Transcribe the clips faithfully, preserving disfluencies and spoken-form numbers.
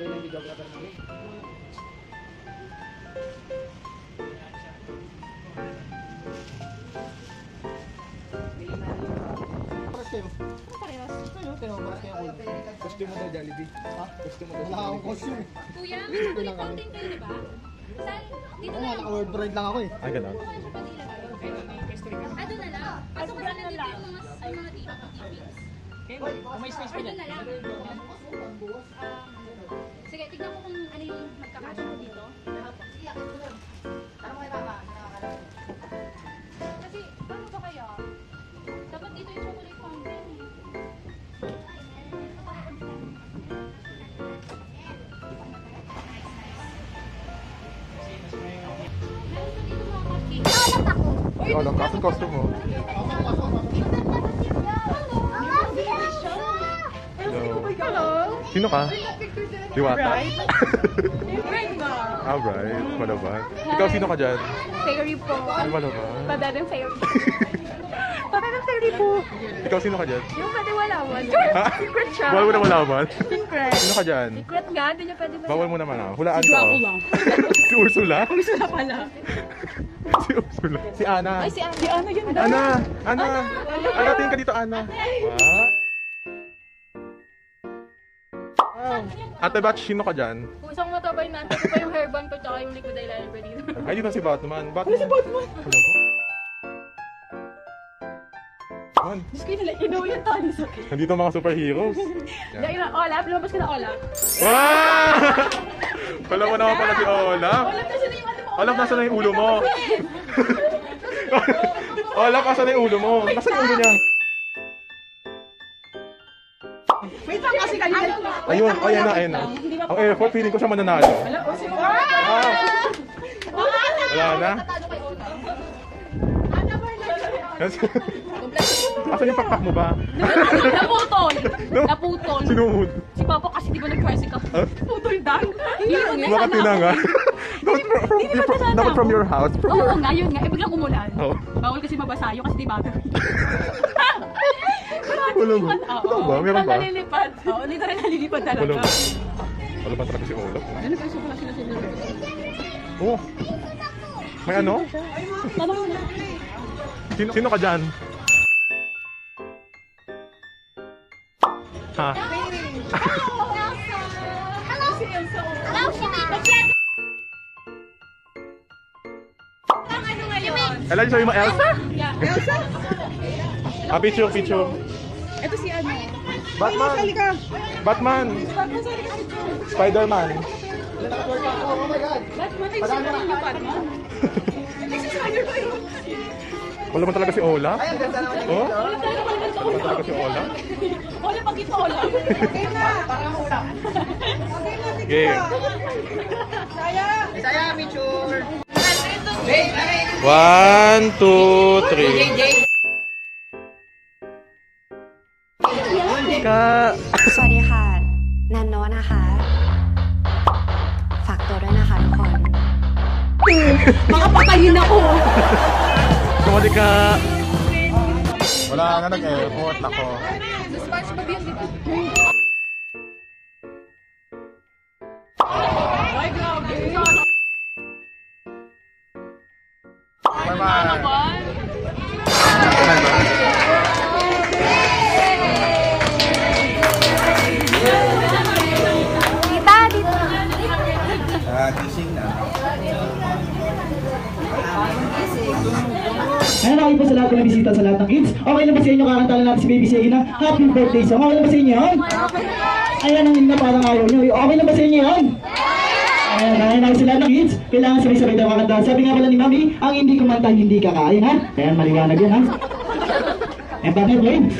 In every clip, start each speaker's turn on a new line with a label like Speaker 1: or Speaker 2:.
Speaker 1: sabi ng videographer namin. Paras kayo? Parehas. Kayo, tinawaras kayo ako. Costume mo daw, Jollibee. Ha? Costume mo daw. Wala akong costume.
Speaker 2: Kuya, may chocolate fountain kayo, di ba? Saan? Dito lang.
Speaker 1: Naka-word bride lang ako eh.
Speaker 3: Ah, gano'n?
Speaker 2: Ah, doon na lang. Pasok ka na dito yung mga mga tippings.
Speaker 1: Kung may space pa
Speaker 2: Or
Speaker 1: dyan.
Speaker 2: doon na lang. Sige, tignan ko kung ano yung magkakasya ko dito. Kasi, paano ba kaya? Dapat dito yung chocolate fountain eh.
Speaker 3: Oh, alam ka, saan costume mo?
Speaker 2: Hello.
Speaker 3: Sino ka? Diwata?
Speaker 2: Bride ba?
Speaker 3: Ah, bright. Malaban. Ikaw, sino ka dyan?
Speaker 2: Fairy po.
Speaker 3: Ay, malaban.
Speaker 2: Padadang fairy. Padadang fairy po.
Speaker 3: Ikaw, sino ka dyan?
Speaker 2: Yung pwede walawan.
Speaker 3: Ha?
Speaker 2: Secret siya.
Speaker 3: Bawal mo na malaman?
Speaker 2: Secret.
Speaker 3: Sino ka dyan?
Speaker 2: Secret nga, hindi niya pwede
Speaker 3: Bawal mo naman ah. Hulaan
Speaker 2: Si
Speaker 3: ko.
Speaker 2: Dracula.
Speaker 3: Si Ursula?
Speaker 2: Ursula pala.
Speaker 3: Si Ursula. Si Ana.
Speaker 2: Ay, si Ana. Si Ana yun.
Speaker 3: Ana! Ana! Ana, tingin ka dito, Ana. Wow. Ate Batch, sino ka dyan?
Speaker 2: Kung isang matabay na, ito pa yung hairband ko tsaka yung liquid eyeliner ko dito.
Speaker 3: Ay, dito si Batman. Batman. si Batman? Man,
Speaker 2: Diyos ko yun nila, inuwi yung tali sa akin.
Speaker 3: nandito mga superheroes.
Speaker 2: Dahil na Olaf, lumabas ka na Olaf.
Speaker 3: Wow! Wala mo naman pala si Olaf.
Speaker 2: Olaf, nasa na yung ano mo?
Speaker 3: Olaf, nasa na yung ulo mo? Olaf, nasa na yung ulo mo? Nasa yung ulo niya?
Speaker 2: Wait lang kasi kayo.
Speaker 3: Ayun, ayan na, ayan na. Ang airport, feeling ko siya mananalo. Ah! Wala na? Asan yung pakpak mo ba?
Speaker 2: Naputol! Naputol!
Speaker 3: Sinuhod.
Speaker 2: Si Papa kasi di ba nag-tricycle? Putol dang!
Speaker 3: Makati na nga. Dapat from, from, your- from, dapat from your house. From your...
Speaker 2: Oo nga, yun nga. Eh, biglang umulan.
Speaker 3: Oo.
Speaker 2: Bawal kasi mabasayo kasi di bago.
Speaker 3: Wala mo. Wala ba? Meron ba?
Speaker 2: Nalilipad. Oo, dito rin nalilipad
Speaker 3: Wala
Speaker 2: talaga.
Speaker 3: ba? Wala ba talaga si Olaf?
Speaker 2: Ano pa sila sila sila?
Speaker 3: Oh. May ano?
Speaker 2: Tanong mo na.
Speaker 3: Sino, sino ka dyan? Ha?
Speaker 2: Hello, si Elsa. Hello, si Elsa. Ang ano ngayon?
Speaker 3: Alam niyo sabi mo Elsa?
Speaker 2: Yeah. Elsa?
Speaker 3: Ah, picture, picture.
Speaker 2: Ito si ano?
Speaker 3: Batman! Batman! Spider-Man!
Speaker 1: Oh my God!
Speaker 2: Batman? Ay, sino yung Batman? Ay, si Spider-Man.
Speaker 3: Wala man talaga si Olaf?
Speaker 1: Ay, ang ganda naman yung
Speaker 3: Oh?
Speaker 1: dito.
Speaker 3: Wala man talaga si Olaf?
Speaker 2: Wala pag ito, wala. Okay na.
Speaker 1: Parang ulam.
Speaker 3: Okay.
Speaker 1: Saya, Michur!
Speaker 3: One, two, three. Ka.
Speaker 4: สวัสดีค่ะนันโนนะคะฝากตัวด้วยนะคะทุกคน
Speaker 2: Makapatayin ako.
Speaker 3: Kumali ka. Wala na nag-airport. Nako.
Speaker 2: SpongeBob yun, di ba? Ay, grabe.
Speaker 3: Bye-bye.
Speaker 4: Tita, dito.
Speaker 1: Ah, gising na.
Speaker 5: Ayan, okay po sa lahat ng bisita sa lahat ng kids. Okay na ba sa inyo kakantalan natin si Baby Singh na Happy Birthday song? Okay na ba sa inyo yun? Ayan ang na parang ayaw nyo. Okay na ba sa inyo yun? Ayan, ayan ako sa lahat ng kids. Kailangan sabay-sabay daw kakantahan. Sabi nga pala ni Mami, ang hindi kumanta hindi kakain ha? Ayan, maliwanag yan ha? Ayan, bakit mo yun?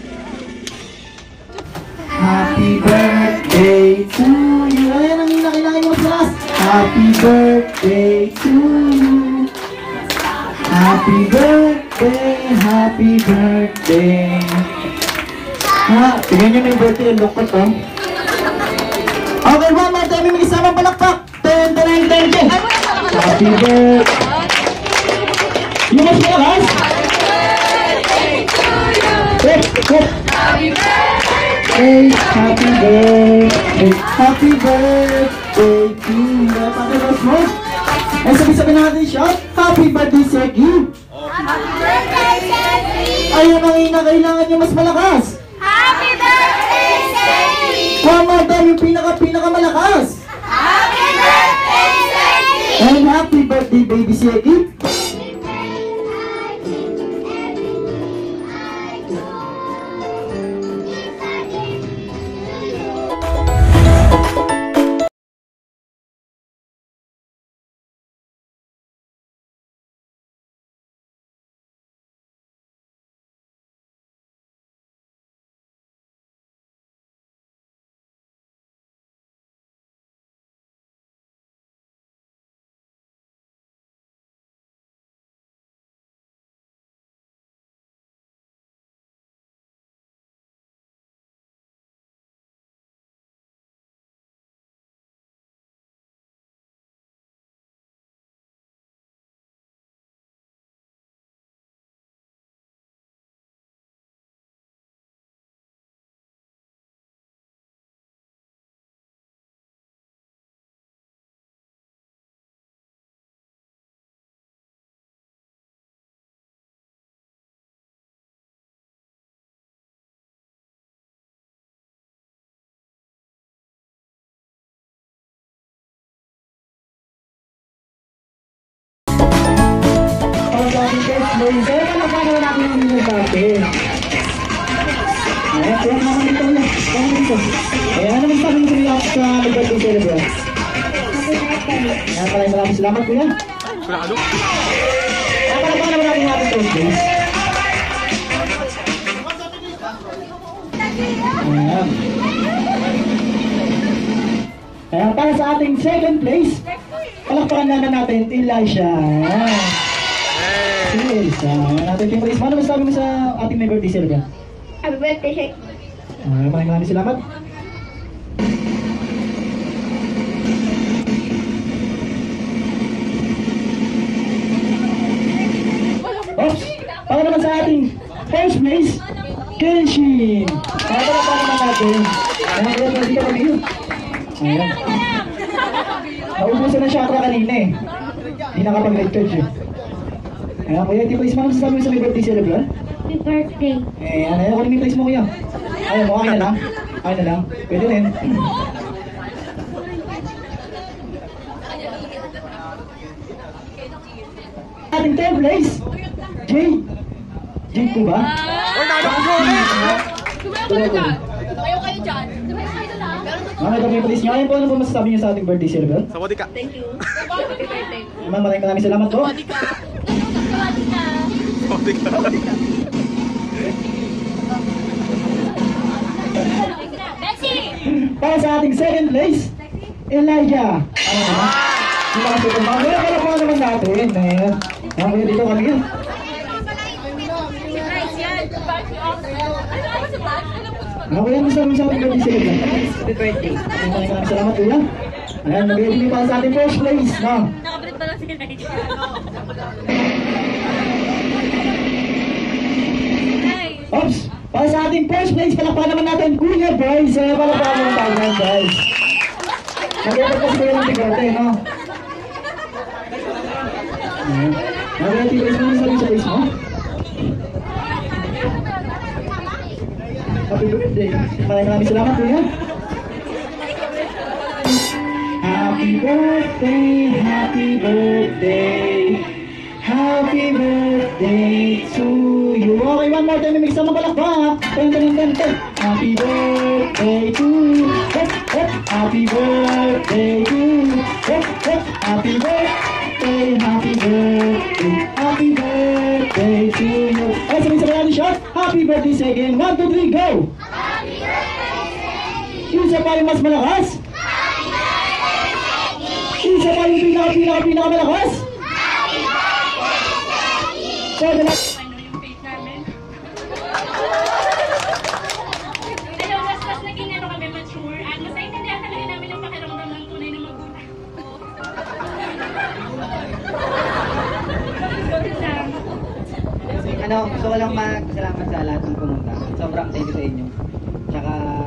Speaker 5: Happy birthday to you. Ayan ang nakilangin mo sa last. Happy birthday to you. Happy birthday, happy birthday. Ha, tignan nyo na yung birthday, look at oh. Okay, one more time, may isama palakpak. Ten, ten, ten, ten. Happy birthday. Yung mas malakas? Happy birthday to you. Happy birthday birthday, happy birthday, happy birthday to you. Pagkakas mo? Ay sabi-sabi natin siya, happy birthday, Segi.
Speaker 6: Happy birthday, Segi!
Speaker 5: Ayun ang ina, kailangan niya mas malakas.
Speaker 6: Happy birthday, Segi!
Speaker 5: One more time, yung pinaka-pinaka malakas.
Speaker 6: Happy birthday, Segi!
Speaker 5: And happy birthday, baby Segi. Please, eh, ano pa naman natin yung mga dati? Eh, kaya naman dito ulit. Kaya naman dito. Eh, ano naman sabi nyo kuya sa mag-birthday celebrate? Kaya pala yung maraming salamat kuya.
Speaker 3: Kuya, ano?
Speaker 5: Kaya pala pa naman natin natin ito, please. Ayan. Kaya para sa ating second place, palakpakan naman natin, Elijah. Ayan. Yes, uh, natin yung praise. Ano masasabi mo sa ating may birthday celebrant?
Speaker 6: Happy birthday, Segi!
Speaker 5: Uh, maraming maraming salamat. Oops! Para naman sa ating first place, Kenshin! Para naman pa naman natin. Ayan, kaya pwede ka mag-iyo. Ayan. Naubusan na chakra kanina eh. Hindi nakapag-recharge eh. Ayan, kuya, di ba isma naman sasabi mo sa may birthday celebrant?
Speaker 6: Happy birthday!
Speaker 5: Eh, ano yun? Kunin mo yung place mo, kuya. Ayaw mo, okay na lang. Okay na lang. Pwede rin. Ating third place, Jay. Jay ko ba?
Speaker 3: Uy, nanak ko eh!
Speaker 2: Tumayo ka dyan. Tumayo kayo dyan. Tumayo kayo lang.
Speaker 5: Okay, ito yung place niya. Ayun po, ano po masasabi niyo sa ating birthday celebrant?
Speaker 3: Sa body ka.
Speaker 2: Thank you. Happy birthday.
Speaker 5: Naman, maraming maraming salamat po.
Speaker 2: Body ka. Body ka.
Speaker 3: Body ka.
Speaker 2: Betsy!
Speaker 5: Para sa ating second place, Elijah. Ano naman? Hindi ba kasi itong mga wala pa naman natin. Ayan. Ayan, kuya, dito kami yun.
Speaker 2: Nice yan. Back you up. Ano ako sa back? Ano po sa
Speaker 5: Ako yan, gusto namin sa ating birthday celebrant. Happy birthday. Maraming maraming salamat, kuya. Ayan, nag-ibigay para sa ating first place, no?
Speaker 2: Nakabalit pa lang si Elijah.
Speaker 5: Oops! Para sa ating first place, palakpakan naman natin, Kuya Bryce. Eh, palakpakan naman tayo ng Bryce. Nag-ibig kasi kayo ng bigote, no? Ayan. Nag-ibig Bryce mo sabi sa face mo? Happy birthday. Maraming maraming salamat, Kuya. Happy birthday, happy birthday, happy birthday to you. Okay, one more time, mix naman palakpak. Ten, ten, ten, ten. Happy birthday to you. Hop, hop. Happy birthday to you. Hop, hop. Happy birthday, happy birthday, happy birthday to you. Ay, sabihin sa natin shot. Happy birthday sa again. One, two, three, go!
Speaker 6: Happy birthday, Segi!
Speaker 5: Isa pa yung mas malakas. Isa pa yung pinaka, pinaka, pinaka malakas. So, the next...
Speaker 2: Ano yung face namin? Ano, mas mas naging ano kami mature at mas naintindihan talaga namin yung pakiramdam ng tunay na magulang.
Speaker 7: Ano, gusto ko lang magpasalamat sa lahat ng pumunta. Sobrang thank you sa inyo. Tsaka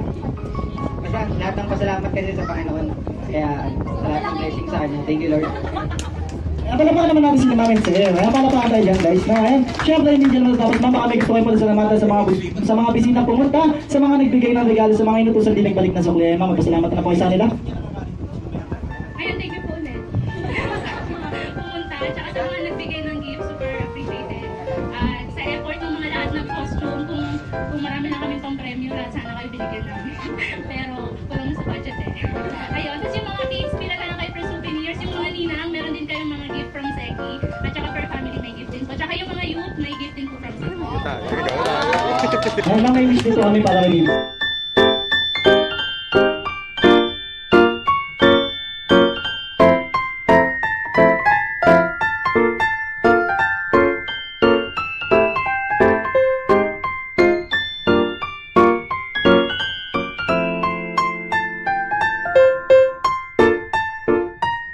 Speaker 5: una, lahat ng pasalamat kasi sa Panginoon. Kaya sa lahat ng blessing sa kanya. Thank you, Lord. Ayan, palapakan naman natin sila Ma'am Sir. Ayan, palapakan tayo dyan guys. No? Ayan, syempre hindi dyan matapos. Ma'am, baka may gusto kayo po sa salamatan sa mga, sa mga bisita pumunta, sa mga nagbigay ng regalo, sa mga inutusan din nagbalik na sukli. Ma'am, magpasalamat na po kayo sa nila.
Speaker 2: Ayun, thank you po ulit. Pumunta, tsaka sa mga nagbigay ng gift, super appreciated. At sa effort ng mga lahat ng costume, kung, kung marami na kami pang premyo, lahat sana kayo binigyan namin. Pero kulang sa budget eh. Ayun, tapos yung mga kids, pila na lang kayo for souvenirs. Yung mga ninang, meron din kayong mga gift from Seki. At saka per family may gift din po. Tsaka yung mga youth, may gift din po from Seki.
Speaker 3: Tayo, ikaw tayo.
Speaker 5: Ayan, ma'am, may wish dito kami para kay Bibi.